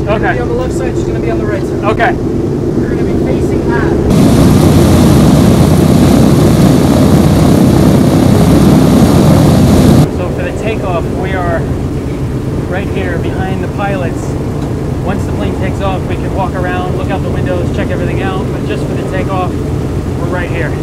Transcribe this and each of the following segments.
She's going to be on the left side, she's going to be on the right side. Okay. You're going to be facing out. So for the takeoff, we are right here behind the pilots. Once the plane takes off, we can walk around, look out the windows, check everything out, but just for the takeoff, we're right here.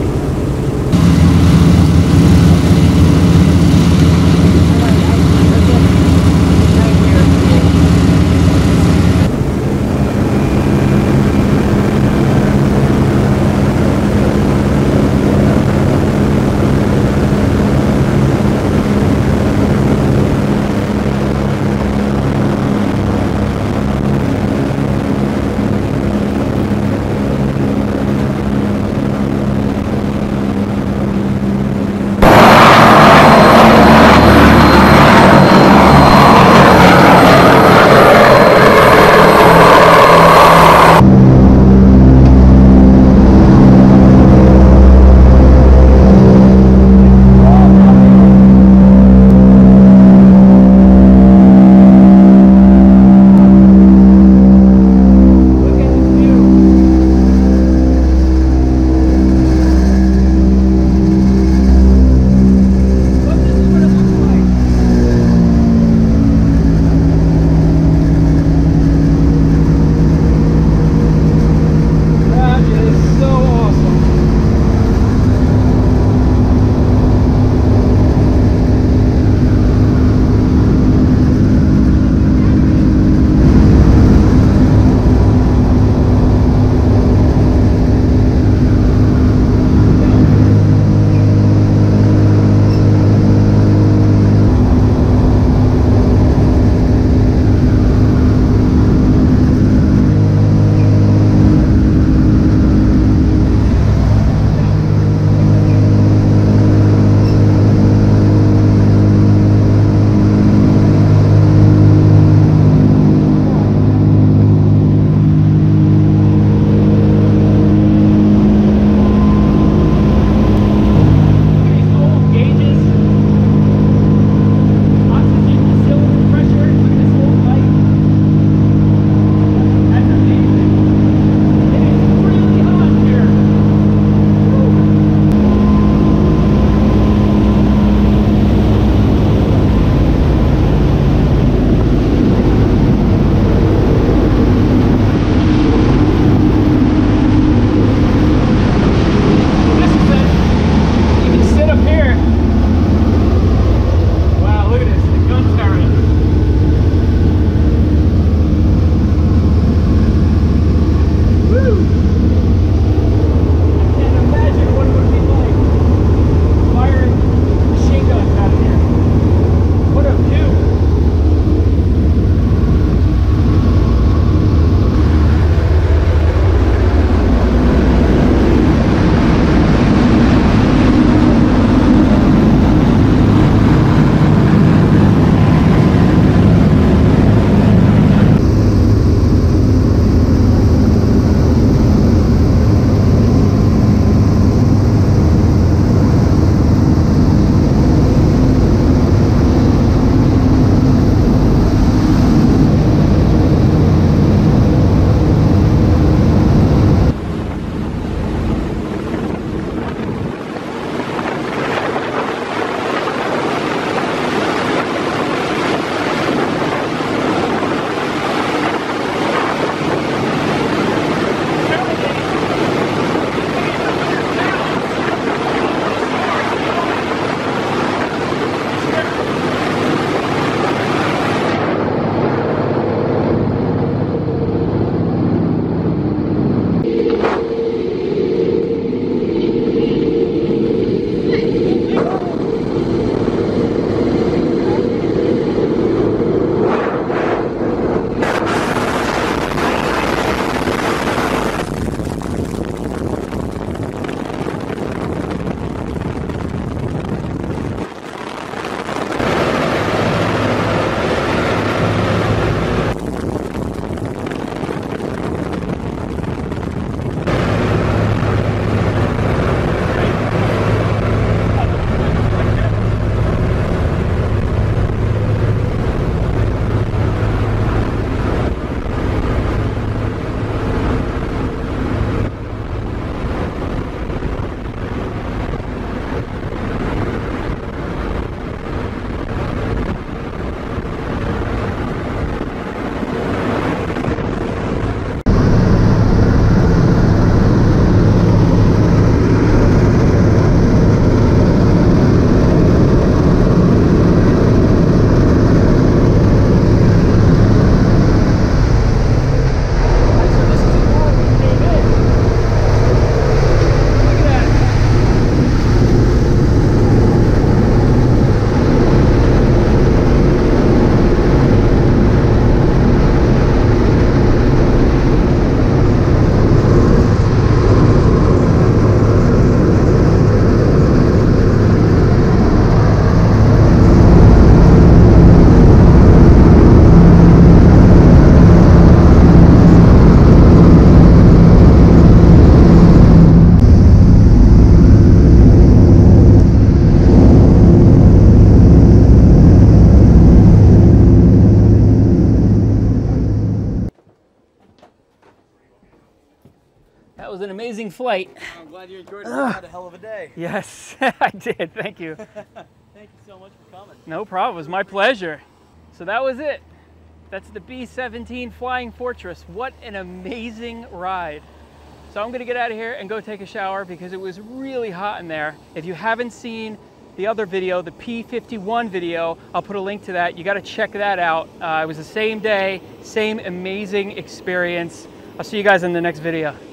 amazing flight. I'm glad you enjoyed it. You had a hell of a day. Yes, I did. Thank you. Thank you so much for coming. No problem. It was my pleasure. So that was it. That's the B-17 Flying Fortress. What an amazing ride. So I'm gonna get out of here and go take a shower because it was really hot in there. If you haven't seen the other video, the P-51 video, I'll put a link to that. You gotta check that out. It was the same day, same amazing experience. I'll see you guys in the next video.